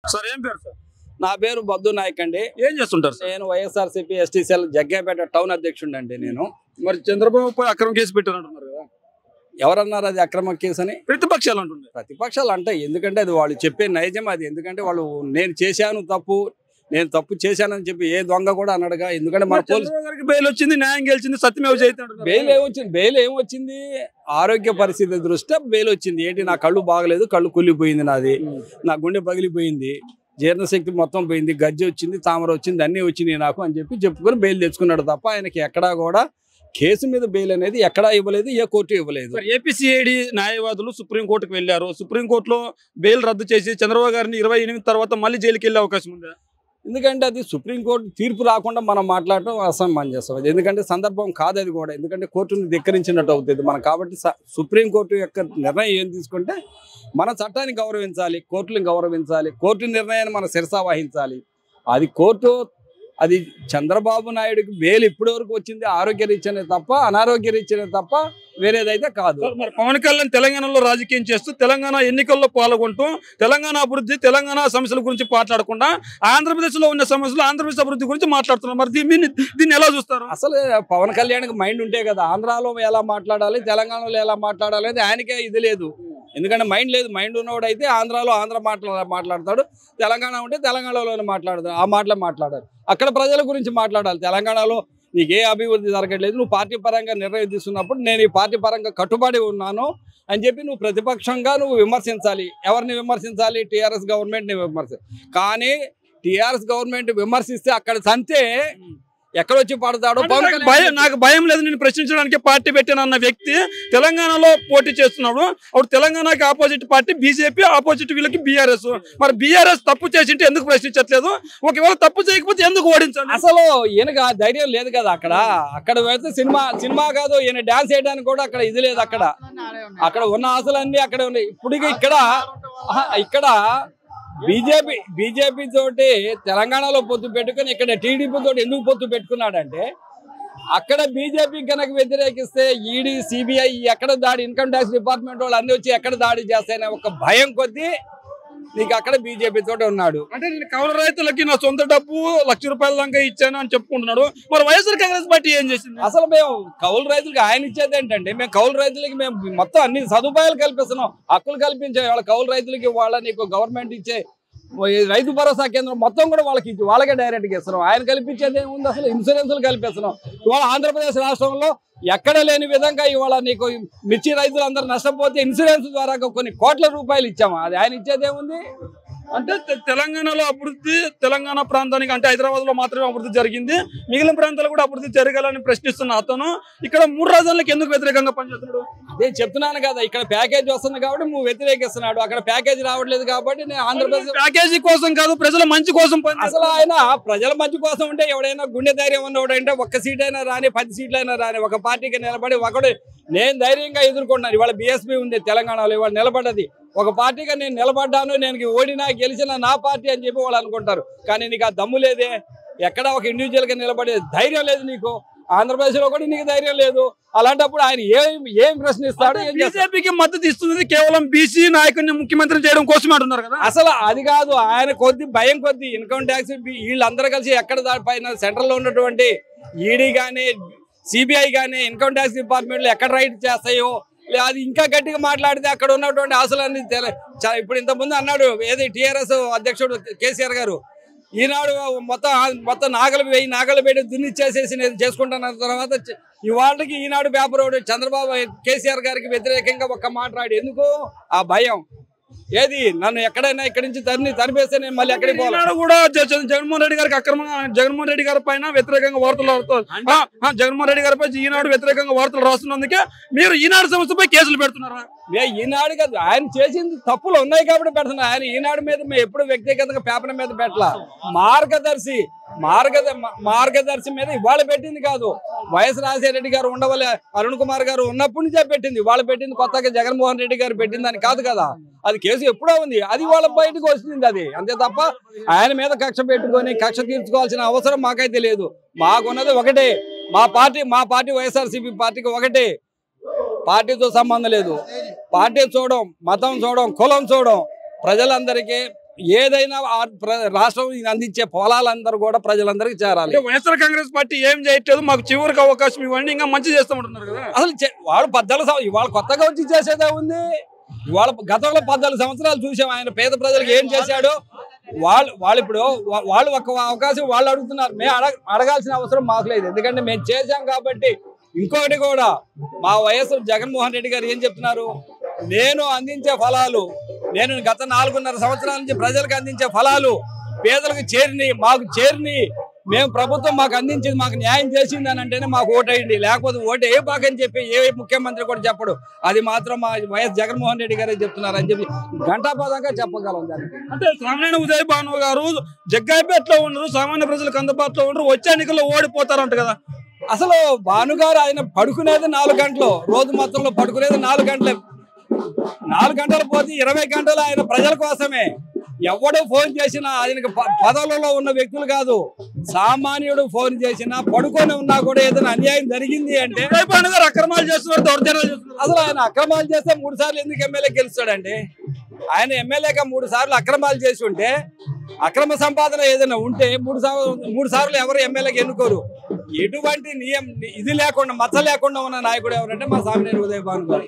Sir ఏం పేరు sir? నా పేరు బద్దు నాయక్ అండి. ఏం చేస్తుంటారు సార్? నేను YSRCP ST cell Jaggepeta town అధ్యక్షుడు అండి. నేను మరి చంద్రబాబు పై అక్రమ కేసు పెట్టారంటున్నారు కదా, ఎవరన్నారు అది అక్రమ కేసు అని? ప్రతిపక్షాలు అంటున్నారు. ప్రతిపక్షాలు అంటాయి, ఎందుకంటే అది వాళ్ళు చెప్పే నైజం అది. ఎందుకంటే వాళ్ళు నేను చేశాను తప్పు, నేను తప్పు చేశానని చెప్పి ఏ దొంగ కూడా అన్నాడుగా. ఎందుకంటే మన చంద్రబాబు గారికి బెయిల్ వచ్చింది, న్యాయం గెలిచింది, సత్యమేవ జయతే అంటున్నారు. బెయిల్ ఏమొచ్చింది? ఆరోగ్య పరిస్థితి దృష్ట్యా బెయిల్ వచ్చింది. ఏంటి, నా కళ్ళు బాగలేదు, కళ్ళు కుళ్ళిపోయింది, నాది నా గుండె పగిలిపోయింది, జీర్ణశక్తి మొత్తం పోయింది, గజ్జి వచ్చింది, తామర వచ్చింది, అన్నీ వచ్చినాయి నాకు అని చెప్పుకొని బెయిల్ తెచ్చుకున్నాడు తప్ప ఆయనకి ఎక్కడా కూడా కేసు మీద బెయిల్ అనేది ఎక్కడా ఇవ్వలేదు, ఏ కోర్టు ఇవ్వలేదు. ఏపీసీఐడి న్యాయవాదులు సుప్రీంకోర్టుకు వెళ్లారు. సుప్రీంకోర్టులో బెయిల్ రద్దు చేసి చంద్రబాబు గారిని 28 తర్వాత మళ్ళీ జైలుకి వెళ్లే అవకాశం ఉంది. ఎందుకంటే అది సుప్రీంకోర్టు తీర్పు రాకుండా మనం మాట్లాడటం అసమంజసం. అది ఎందుకంటే సందర్భం కాదు అది కూడా. ఎందుకంటే కోర్టుని ధిక్కరించినట్టు అవుతుంది మనం. కాబట్టి సుప్రీంకోర్టు యొక్క నిర్ణయం ఏం తీసుకుంటే మన చట్టాన్ని గౌరవించాలి, కోర్టులను గౌరవించాలి, కోర్టు నిర్ణయాన్ని మనం శిరసా వహించాలి. అది కోర్టు, అది చంద్రబాబు నాయుడుకి బెయిల్ ఇప్పటి వరకు వచ్చింది ఆరోగ్య రీత్యానే తప్ప, అనారోగ్య రీత్యానే తప్ప వేరేదైతే కాదు. మరి పవన్ కళ్యాణ్ తెలంగాణలో రాజకీయం చేస్తూ తెలంగాణ ఎన్నికల్లో పాల్గొంటూ తెలంగాణ అభివృద్ధి, తెలంగాణ సమస్యల గురించి మాట్లాడకుండా ఆంధ్రప్రదేశ్ లో ఉన్న సమస్యలు, ఆంధ్రప్రదేశ్ అభివృద్ధి గురించి మాట్లాడుతున్నారు. మరి దీన్ని ఎలా చూస్తారు? అసలు పవన్ కళ్యాణ్కి మైండ్ ఉంటే కదా ఆంధ్రాలో ఎలా మాట్లాడాలి, తెలంగాణలో ఎలా మాట్లాడాలి అనేది ఆయనకే ఇది లేదు. ఎందుకంటే మైండ్ లేదు. మైండ్ ఉన్నవాడు అయితే ఆంధ్రాలో ఆంధ్ర మాట్లాడతాడు, తెలంగాణ ఉంటే తెలంగాణలోనే మాట్లాడతాడు, ఆ మాటలే మాట్లాడాలి. అక్కడ ప్రజల గురించి మాట్లాడాలి. తెలంగాణలో నీకు ఏ అభివృద్ధి జరగట్లేదు, నువ్వు పార్టీ పరంగా నిర్ణయం తీసుకున్నప్పుడు నేను ఈ పార్టీ పరంగా కట్టుబడి ఉన్నాను అని చెప్పి నువ్వు ప్రతిపక్షంగా నువ్వు విమర్శించాలి. ఎవరిని విమర్శించాలి? టీఆర్ఎస్ గవర్నమెంట్ని కానీ టీఆర్ఎస్ గవర్నమెంట్ విమర్శిస్తే అక్కడ సంతే ఎక్కడొచ్చి పడతాడో. నాకు భయం లేదు, నేను ప్రశ్నించడానికి పార్టీ పెట్టాను అన్న వ్యక్తి తెలంగాణలో పోటీ చేస్తున్నాడు. అప్పుడు తెలంగాణకి ఆపోజిట్ పార్టీ బీజేపీ, ఆపోజిట్ వీళ్ళకి బీఆర్ఎస్. మరి బీఆర్ఎస్ తప్పు చేసింటే ఎందుకు ప్రశ్నించట్లేదు? ఒకవేళ తప్పు చేయకపోతే ఎందుకు ఓడించాలి? అసలు ఈయనకు ధైర్యం లేదు కదా. అక్కడ వెళ్తే సినిమా కాదు, ఈయన డాన్స్ చేయడానికి కూడా అక్కడ ఇది లేదు. అక్కడ ఉన్న ఆశలన్నీ అక్కడ ఉన్నాయి. ఇప్పుడు ఇక్కడ బీజేపీ తోటి తెలంగాణలో పొత్తు పెట్టుకుని ఇక్కడ టీడీపీ తోటి ఎందుకు పొత్తు పెట్టుకున్నాడంటే అక్కడ బీజేపీ కనుక వ్యతిరేకిస్తే ఈడీ, సిబిఐ ఎక్కడ దాడి, ఇన్కమ్ ట్యాక్స్ డిపార్ట్మెంట్ వాళ్ళు అన్ని వచ్చి ఎక్కడ దాడి చేస్తాయనే ఒక భయం కొద్దీ నీకు అక్కడ బీజేపీ తోటి ఉన్నాడు. అంటే నేను కౌలు రైతులకి నా సొంత డబ్బు ₹1,00,000 దాకా ఇచ్చాను అని చెప్పుకుంటున్నాడు. మరి వైఎస్ఆర్ కాంగ్రెస్ పార్టీ ఏం చేసింది? అసలు మేము కౌలు రైతులకి ఆయన ఇచ్చేది ఏంటంటే, మేము కౌలు రైతులకి మేము మొత్తం అన్ని సదుపాయాలు కల్పిస్తున్నాం, హక్కులు కల్పించే వాళ్ళ కౌలు రైతులకి వాళ్ళ నీకు గవర్నమెంట్ ఇచ్చే రైతు భరోసా కేంద్రం మొత్తం కూడా వాళ్ళకి ఇచ్చి వాళ్ళకే డైరెక్ట్గా ఇస్తున్నాం. ఆయన కల్పించేది ఏముంది? అసలు ఇన్సూరెన్సులు కల్పిస్తున్నాం. ఇవాళ ఆంధ్రప్రదేశ్ రాష్ట్రంలో ఎక్కడ లేని విధంగా ఇవాళ నీకు మిర్చి రైతులు అందరూ నష్టపోతే ఇన్సూరెన్స్ ద్వారా కొన్ని కోట్ల రూపాయలు ఇచ్చాము. అది ఆయన ఇచ్చేది ఏముంది? అంటే తెలంగాణలో అభివృద్ధి, తెలంగాణ ప్రాంతానికి అంటే హైదరాబాద్ లో మాత్రమే అభివృద్ధి జరిగింది, మిగిలిన ప్రాంతాలు కూడా అభివృద్ధి జరగాలని ప్రశ్నిస్తున్న అతను ఇక్కడ 3 రాజధానులకు ఎందుకు వ్యతిరేకంగా పనిచేస్తున్నాడు? నేను చెప్తున్నాను కదా, ఇక్కడ ప్యాకేజ్ వస్తుంది కాబట్టి నువ్వు వ్యతిరేకిస్తున్నాడు, అక్కడ ప్యాకేజ్ రావట్లేదు కాబట్టి నేను ఆంధ్రప్రదేశ్ ప్యాకేజీ కోసం కాదు, ప్రజల మంచి కోసం. అసలు ఆయన ప్రజల మంచి కోసం ఉంటే ఎవడైనా గుండె ధైర్యం ఉన్నవాడంటే 1 సీట్ అయినా రాని, 10 సీట్లు అయినా రాని, ఒక పార్టీకి నిలబడి ఒకడు నేను ధైర్యంగా ఎదుర్కొన్నాను. ఇవాళ బీఎస్పీ ఉంది తెలంగాణలో, ఇవాళ నిలబడ్డది ఒక పార్టీగా. నేను నిలబడ్డాను, నేను ఓడినా గెలిచిన నా పార్టీ అని చెప్పి వాళ్ళు అనుకుంటారు. కానీ నీకు ఆ దమ్ము లేదే, ఎక్కడ ఒక ఇండివిజువల్ గా నిలబడే ధైర్యం లేదు నీకు. ఆంధ్రప్రదేశ్ లో కూడా నీకు ధైర్యం లేదు. అలాంటప్పుడు ఆయన ఏం ప్రశ్నిస్తాడు? బీజేపీకి మద్దతు ఇస్తుంది కేవలం బీసీ నాయకుడిని ముఖ్యమంత్రి చేయడం కోసం అంటున్నారు కదా. అసలు అది కాదు, ఆయన భయం కొద్ది ఇన్కమ్ ట్యాక్స్ వీళ్ళందరూ కలిసి ఎక్కడ దానిపైన సెంట్రల్ లో ఉన్నటువంటి ఈడీ గానీ, సిబిఐ గానీ, ఇన్కమ్ ట్యాక్స్ డిపార్ట్మెంట్లు ఎక్కడ రైట్ చేస్తాయో, అది ఇంకా గట్టిగా మాట్లాడితే అక్కడ ఉన్నటువంటి ఆశలన్నీ ఇప్పుడు ఇంతకుముందు అన్నాడు ఏది టీఆర్ఎస్ అధ్యక్షుడు కేసీఆర్ గారు, ఈనాడు మొత్తం నాగలు పెట్టి దున్నిచ్చేసేసి నేను చేసుకుంటాను తర్వాత ఇవాళకి ఈనాడు పేపర్ చంద్రబాబు కేసీఆర్ గారికి వ్యతిరేకంగా ఒక్క మాట్లాడి ఎందుకు? ఆ భయం. ఏది నన్ను ఎక్కడైనా ఇక్కడి నుంచి తరిపేస్తే నేను మళ్ళీ ఎక్కడికి పోవాలి కూడా. జగన్మోహన్ రెడ్డి గారికి జగన్మోహన్ రెడ్డి గారి పైన వ్యతిరేకంగా వార్తలు జగన్మోహన్ రెడ్డి గారిపై ఈనాడు వ్యతిరేకంగా వార్తలు రాస్తున్నందుకే మీరు ఈనాడు సంస్థపై కేసులు పెడుతున్నారా? ఈనాడు కాదు, ఆయన చేసింది తప్పులు ఉన్నాయి కాబట్టి పెడుతున్నా. ఆయన ఈనాడు మీద మేము ఎప్పుడు వ్యక్తిగతంగా పేపర్ మీద పెట్టలా. మార్గదర్శి మీద ఇవాళ పెట్టింది కాదు, వైఎస్ రాజశేఖర గారు ఉండవలే, అరుణ్ కుమార్ గారు ఉన్నప్పటి నుంచే పెట్టింది. వాళ్ళు పెట్టింది కొత్తగా జగన్మోహన్ రెడ్డి గారు పెట్టిందని కాదు కదా. అది కేసు ఎప్పుడో ఉంది, అది వాళ్ళ బయటకు వస్తుంది. అది అంతే తప్ప ఆయన మీద కక్ష పెట్టుకొని కక్ష తీర్చుకోవాల్సిన అవసరం మాకైతే లేదు. మాకున్నది ఒకటే, మా పార్టీ వైఎస్ఆర్సీపీ పార్టీకి ఒకటే. పార్టీతో సంబంధం లేదు. పార్టీ చూడడం, మతం చూడడం, కులం చూడడం, ప్రజలందరికీ ఏదైనా రాష్ట్రం అందించే పొలాలందరూ కూడా ప్రజలందరికీ చేరాలి. వైఎస్ఆర్ కాంగ్రెస్ పార్టీ ఏం చేయట్లేదు, మాకు చివరికి అవకాశం ఇవ్వండి, ఇంకా మంచి చేస్తామంటున్నారు కదా. అసలు వాళ్ళు 14 ఇవాళ కొత్తగా వచ్చి చేసేదే ఉంది. ఇవాళ గతంలో 14 సంవత్సరాలు చూసాం ఆయన పేద ప్రజలకు ఏం చేశాడు. వాళ్ళు ఇప్పుడు వాళ్ళు ఒక అవకాశం వాళ్ళు అడుగుతున్నారు. మేము అడగాల్సిన అవసరం మాకు లేదు, ఎందుకంటే మేము చేశాం కాబట్టి. ఇంకొకటి కూడా మా వైఎస్ జగన్మోహన్ రెడ్డి గారు ఏం చెప్తున్నారు, నేను అందించే ఫలాలు, నేను గత 4.5 సంవత్సరాల నుంచి ప్రజలకు అందించే ఫలాలు పేదలకు చేరిని, మాకు చేరిని, మేము ప్రభుత్వం మాకు అందించింది, మాకు న్యాయం చేసింది అని అంటేనే మాకు ఓటేయండి, లేకపోతే ఓటు ఏ బాకని చెప్పి ఏ ముఖ్యమంత్రి కూడా చెప్పడు. అది మాత్రం మా వైఎస్ జగన్మోహన్ రెడ్డి గారే చెప్తున్నారు అని చెప్పి ఘంటాపదంగా చెప్పగలం. అంటే సామాన్య ఉదయ్ భాను గారు జగ్గాయిపేటలో ఉండరు, సామాన్య ప్రజలకు అందుబాటులో ఉండరు, వచ్చే ఎన్నికల్లో ఓడిపోతారంట కదా. అసలు భానుగారు ఆయన పడుకునేది 4 గంటలు, రోజు మొత్తంలో పడుకునేది 4 గంటలే. 4 గంటలు పోతే 20 గంటలు ఆయన ప్రజల కోసమే. ఎవడు ఫోన్ చేసినా ఆయనకు పదవులలో ఉన్న వ్యక్తులు కాదు, సామాన్యుడు ఫోన్ చేసినా పడుకొని ఉన్నా కూడా ఏదైనా అన్యాయం జరిగింది అంటే అక్రమాలు చేస్తున్నారు, దౌర్జన్యాలు చేస్తున్నారు. అసలు ఆయన అక్రమాలు చేస్తే 3 సార్లు ఎందుకు ఎమ్మెల్యే గెలుస్తాడండి? ఆయన ఎమ్మెల్యేగా 3 సార్లు అక్రమాలు చేసి ఉంటే, అక్రమ సంపాదన ఏదైనా ఉంటే 3 సార్లు ఎవరు ఎమ్మెల్యేకి ఎన్నుకోరు. ఎటువంటి ఇది లేకుండా మచ్చ లేకుండా ఉన్న నాయకుడు ఎవరంటే మా సామినేని ఉదయ్ భాను గారు.